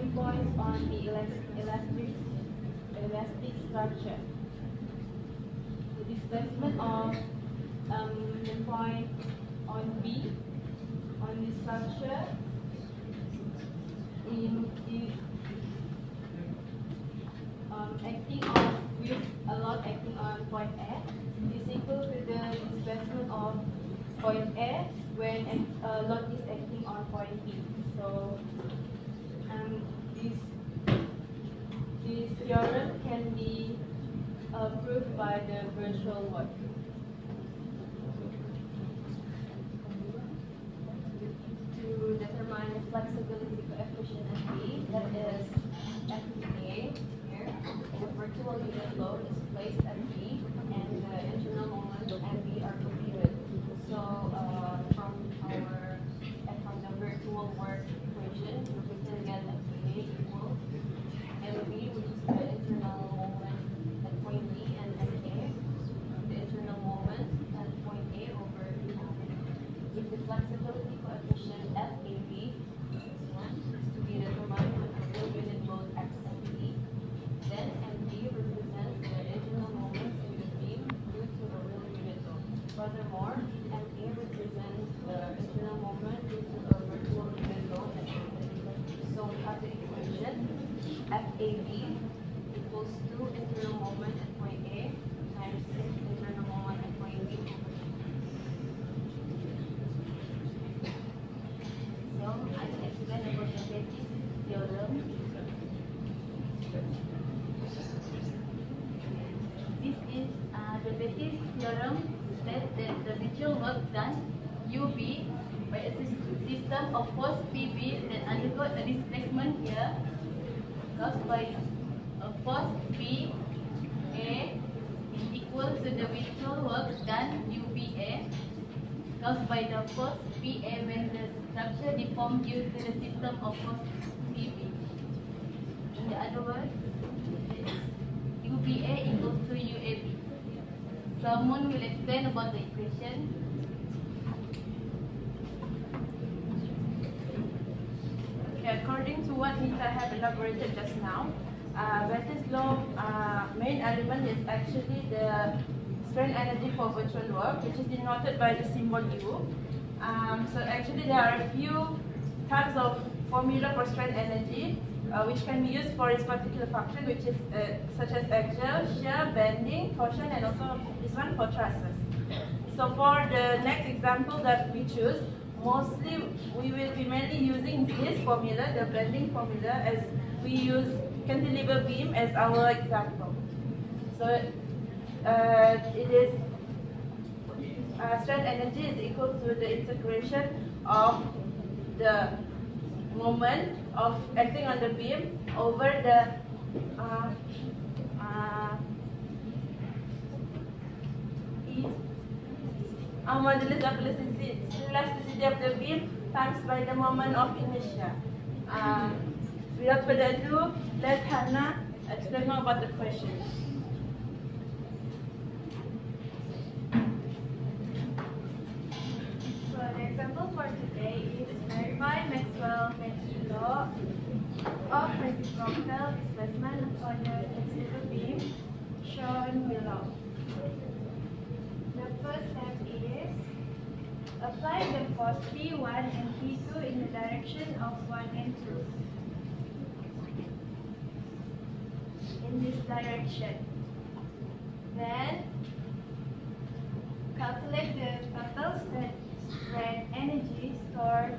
points on the elastic structure. The displacement of the point on B on the structure in is acting on with a lot acting on point A is equal to the displacement of point A when a lot is acting on point B. So this theorem can be proved by the virtual work. To determine the flexibility coefficient FB, that is FBA here, the virtual unit load is placed at B and the internal moment MB are computed. So from the virtual work equation, we can get FBA equals MB, which is the internal moment at point B, and MA, the internal moment at point A over B. If the flexibility coefficient FAB is 1, is to be determined with a real unit load X and B, then MB represents the internal moment in the beam due to a real unit load. Furthermore, MA represents the internal moment due to a virtual unit load at point B. So we have the equation FAB equals 2 internal moment at point A times 6 internal moment at point B. So I will explain about the Betis theorem. This is the Betis theorem states that the virtual work done UB by a system of force PB that undergo a displacement here caused by a force PA is equal to the virtual work done UBA caused by the force PA when the structure deformed due to the system of force PB. In other words, UBA equals to UAB. Someone will explain about the equation. Okay, according to what Nita have elaborated just now, Bettis law main element is actually the strain energy for virtual work, which is denoted by the symbol U. So actually there are a few types of formula for strain energy which can be used for its particular function, which is such as axial, shear, bending, torsion, and also this one for trusses. So for the next example that we choose, mostly we will be mainly using this formula, the bending formula, as we use cantilever beam as our example. So it is strain energy is equal to the integration of the moment of acting on the beam over the modulus of elasticity of the beam times by the moment of inertia. Without further ado, let Hannah explain more about the question. So the example for today is verify Maxwell-Bentley law of reciprocal displacement on the cantilever beam shown below. The first step is apply the force P1 and P2 in the direction of 1 and 2. In this direction. Then calculate the total strain energy stored.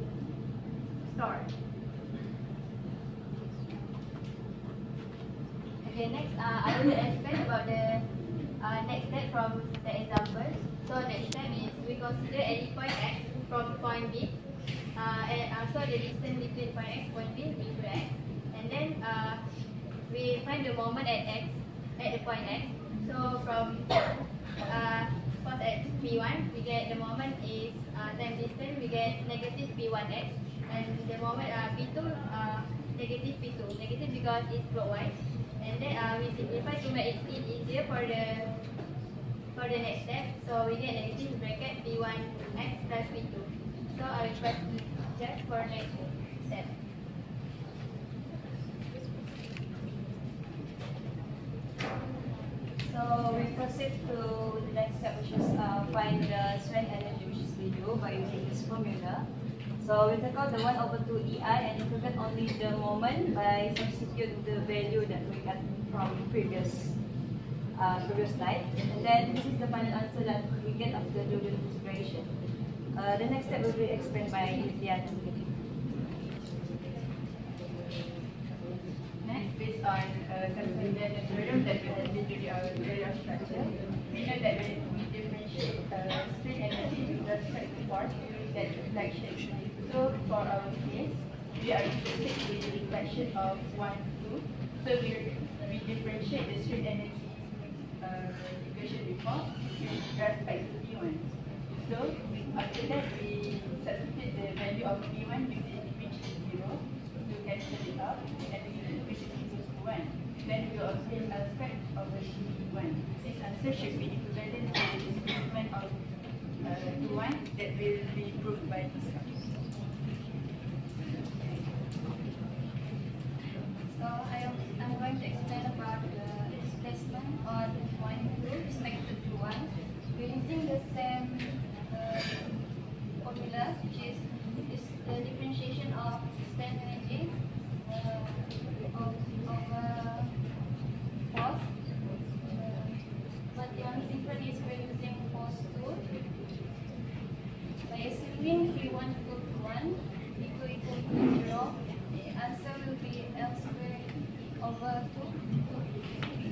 Okay, next I will explain about the next step from the example. So next step is we consider any point X from point B, and also the distance between point X point B into X, and then we find the moment at X at the point X. So from first at P1 we get the moment is time distance, we get negative P1x, and the moment P2 negative P2, negative because it's clockwise, and then we simplify to make it easier for the next step. So we get negative bracket P1x plus P2. So I will press E just for next step. proceed to the next step, which is find the strain energy, which is VU, by using this formula. So we take out the 1 over 2 EI and integrate only the moment by substitute the value that we got from previous slide. And then this is the final answer that we get after doing the integration. The next step will be explained by Nitya. Next, based on considering the theorem that we have been during our theory of structure, we know that when we differentiate strain energy with respect to force during that reflection. So for our case, we are interested in the reflection of 1, 2. So we differentiate the strain energy equation before with respect to V1. So after that, we substitute the value of V1 which is 0 to cancel it out, and which is equals to 1. Then we will obtain a square over V1. This answer should be equivalent to the displacement of V1 that will be proved by this one. So I'm going to explain about the displacement on 1, 2 respected to 1. We're using the same formula, which is the differentiation of strain energy over force. But the only difference is we're using force 2. By assuming V1 equal to 1, equal to 0, the answer will be L squared over 2.